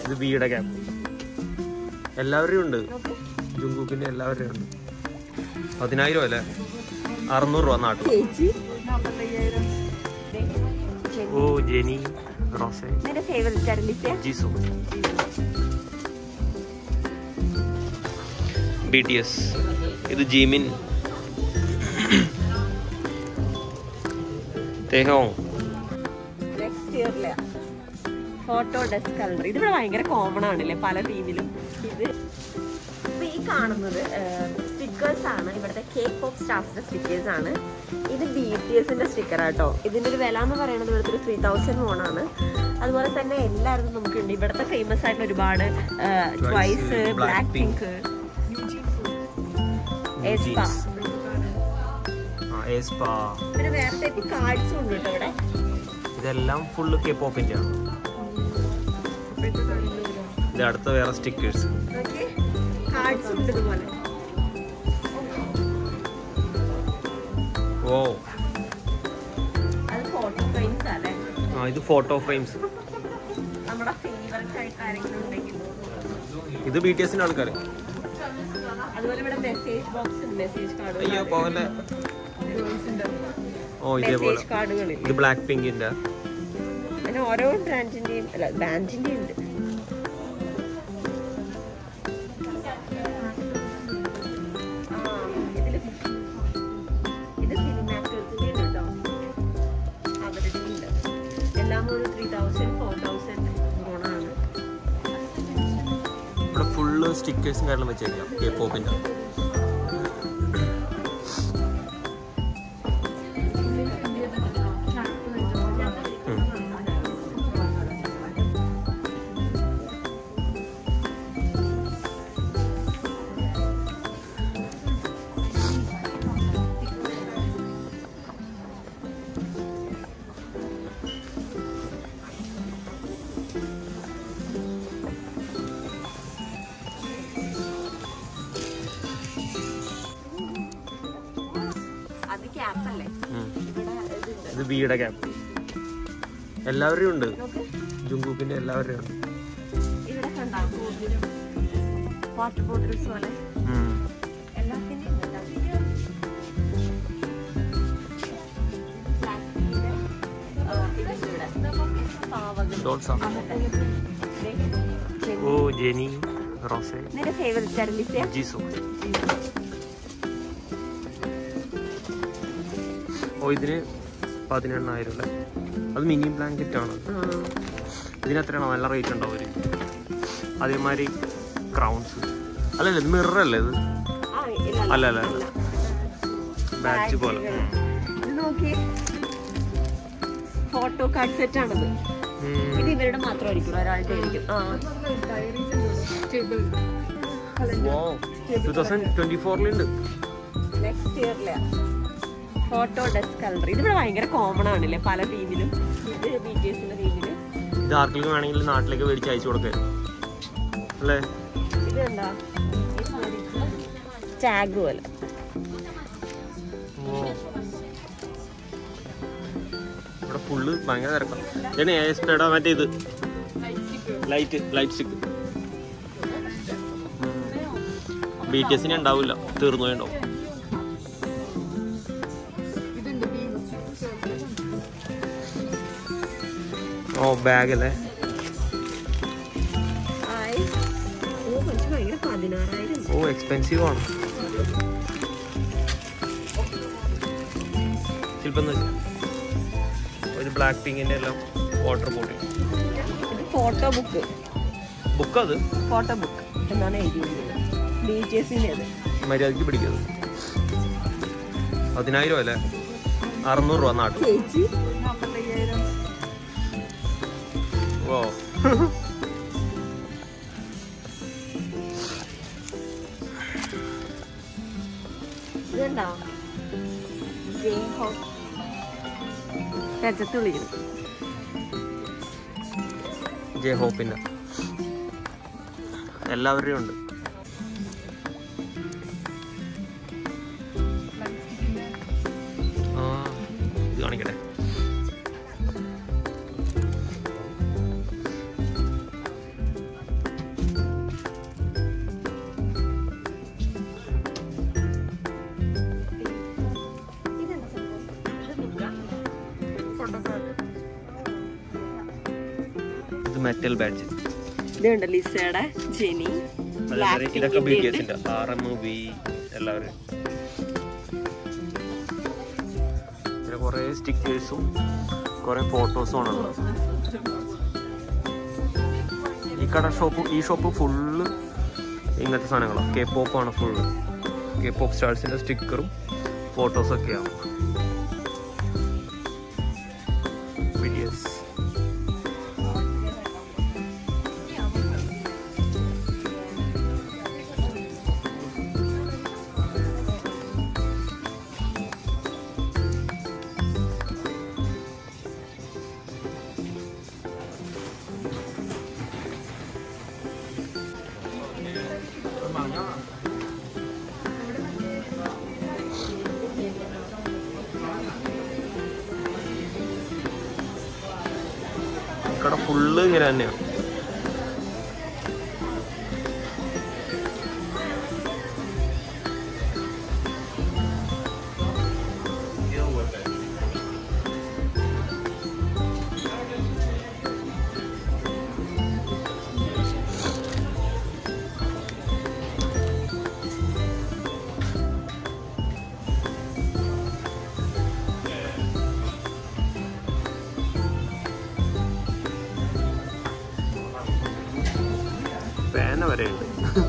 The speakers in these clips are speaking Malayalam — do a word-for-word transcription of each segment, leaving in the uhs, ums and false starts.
ഇത് ബിയുടെ ക്യാപ്പ്. എല്ലാവരുടെയും ഉണ്ട്, ജുങ്കുക്കിന്റെ എല്ലാവരുടെയും ഉണ്ട്. പതിനായിരം അല്ലേ? അറുന്നൂറ് രൂപ നാട്ടിൽ. ഓ Jennie Rose Jisoo. B T S. ഇത് ജീമിൻ ഫോട്ടോ ഡെസ്ക് കളർ. ഇതിവിടെ ഭയങ്കര കോമൺ ആണല്ലേ പല തീമിലും. ഇത് ഇപ്പൊ ഈ കാണുന്നത് സ്റ്റിക്കേഴ്സ് ആണ്, ഇവിടുത്തെ കെ പോപ്പ് സ്റ്റാർസിന്റെ സ്റ്റിക്കേഴ്സ് ആണ്. ഇത് ബി ടി എസിന്റെ സ്റ്റിക്കർ ആട്ടോ. ഇതിന്റെ ഒരു വില എന്ന് പറയുന്നത് ഇവിടുത്തെ ഒരു ത്രീ തൗസൻഡ് മോണാണ്. അതുപോലെ തന്നെ എല്ലാവരും നമുക്കുണ്ട് ഇവിടുത്തെ ഫേമസ് ആയിട്ടുള്ള ഒരുപാട് ട്വൈസ്, ബ്ലാക്ക് പിങ്ക്, പിന്നെ വേറെ ടൈപ്പ് കാർഡ്സും ഉണ്ട് കേട്ടോ ഇവിടെ. ഇതെല്ലാം ഫുള്ള് കെ പോപ്പിന്റെ ആണ്. ഇത് അടുത്ത വേറെ സ്റ്റിക്കേഴ്സ് കാർഡ്സും ഉണ്ട് ഇതുപോലെ. ഓ അത് ഫോട്ടോ ഫ്രെയിംസ് അല്ലേ? ആ ഇത് ഫോട്ടോ ഫ്രെയിംസ്. നമ്മുടെ ഫേവറേറ്റ് ആയിട്ട് ആരെങ്കിലും ഉണ്ടെങ്കിൽ ഇത് ബി ടി എസിന്റെ ആൾക്കാർ. അതുപോലെ ഇവിടെ മെസ്സേജ് ബോക്സ്, മെസ്സേജ് കാർഡ്. അയ്യോ പോലെ. ഓ ഇതേപോലെ ഇത് ബ്ലാക്ക് പിങ്കിന്റെ. അങ്ങനെ ഓരോ ബ്രാൻഡിന്റെയും അല്ല ബാൻഡിന്റെയും ഉണ്ട്. ഇത് സിനിമാക്ടേഴ്സിന്റെ ഉണ്ട് കേട്ടോ, അവരുടെ ഉണ്ട്. എല്ലാം ഒരു ത്രീ തൗസൻഡ് ഫോർ തൗസൻഡ് ഗുണമാണ്. ഇവിടെ ഫുള്ള് സ്റ്റിക്കേഴ്സും കാര്യങ്ങളും വെച്ചേക്കാം കെ പോപ്പിന്റെ. ഇത് ബിയുടെ ക്യാപ്പ്. എല്ലാവരുടെയും ഉണ്ട്, ജുങ്കുക്കിന്റെ എല്ലാവരുടെയും ഉണ്ട്. വാട്ടർ ബോട്ടിൽസ് പോലെ ഓ ജെനി റോസെ ജീസു. ഓ ഇതിന് പതിനെണ്ണായിരം അല്ലേ? അത് മിനി ബ്ലാങ്കറ്റ് ആണ്. ഇതിനെത്രയാണോ? നല്ല റേറ്റ് ഉണ്ടാവും ഒരു. അതേമാതിരി ക്രൗൺസ് അല്ലല്ല, ഇത് മിറർ അല്ലേ ഇത്? അല്ല അല്ല അല്ല, ബാഡ്ജ് പോലെ. ഫോട്ടോ കാർഡ് സെറ്റ് ആണത്. ഇത് ഇവരുടെ മാത്രമായിരിക്കും, ഒരാളുടെ ആയിരിക്കും. നെക്സ്റ്റ് ഇയറിലെ ഫോട്ടോ ഡെസ്ക് കളർ. ഇതിവിടെ ഭയങ്കര കോമൺ ആണല്ലേ പല തീമിലും. ഇത് ബി ടി എസിന്റെ തീമില്. ഇത് ആർക്കെങ്കിലും വേണമെങ്കിൽ നാട്ടിലേക്ക് മേടിച്ച് അയച്ചു കൊടുക്കാൻ അല്ലേ? ഇതെന്താ ടാഗ് പോലെ. ഇവിടെ ഫുള്ള് ഭയങ്കര തിരക്കാണ്. ഇതിന് എ എസ് പിയുടെ മറ്റേ ഇത് light light stick. B T എസിന് ഉണ്ടാവില്ല, തീർന്നു പോയിണ്ടാവും. ഓ ബാഗ് അല്ലേ? ഓ എക്സ്പെൻസീവ് ആണ്. ചിലപ്പോൾ ഒരു ബ്ലാക്ക് പിങ്കിന്റെ എല്ലാം water bottle. Photo book book അത് ഫോട്ടോ ബുക്ക് എന്നാണ് എഴുതിയിരിക്കുന്നത്. ബി ടി എസിന്റെ മര്യാദക്ക് പിടിക്കുന്നത്. പതിനായിരം അല്ലേ? അറുന്നൂറ് രൂപ നാട്ടിൽ. ഓ ഇതുണ്ടോ ജെ ഹോപ്പിന്റെ എല്ലാവരുടെയും ഉണ്ട്. ആ ഇത് കാണിക്കട്ടെ. Title badge. ഇതുണ്ട് ലിസയുടെ ജെനി. ഇതൊക്കെ ബി ടി എസിന്റെ ആർ എം വി എല്ലാവരും. പിന്നെ കുറെ സ്റ്റിക്കേഴ്സും കുറെ ഫോട്ടോസും ആണുള്ളത്. ഈ കട ഷോപ്പ് ഈ ഷോപ്പ് ഫുള്ള് ഇങ്ങനത്തെ സാധനങ്ങളാണ്. കെ പോപ്പ് ആണ് ഫുള്ള്. കെ പോപ്പ് സ്റ്റാർസിന്റെ സ്റ്റിക്കറും ഫോട്ടോസൊക്കെയാണ്. ബി ടി എസ് കട ഫുള്ള് ഇങ്ങനെ തന്നെയാണ്. പേന വരെ ഉണ്ട്.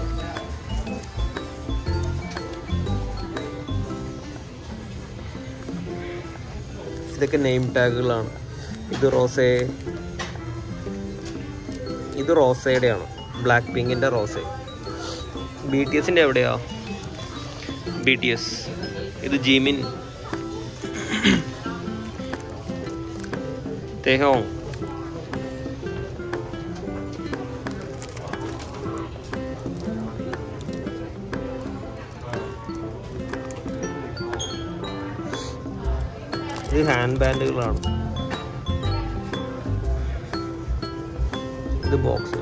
ഇതൊക്കെ നെയിം ടാഗുകളാണ്. ഇത് റോസേ, ഇത് റോസയുടെയാണ്, ബ്ലാക്ക് പിങ്കിൻ്റെ റോസേ. ബി ടി എസിൻ്റെ എവിടെയാ? B T S. ഇത് ജിമിൻ, തെഹോങ്. ഇത് ഹാൻഡ് ബാൻഡുകളാണ്. ഇത് ബോക്സ്.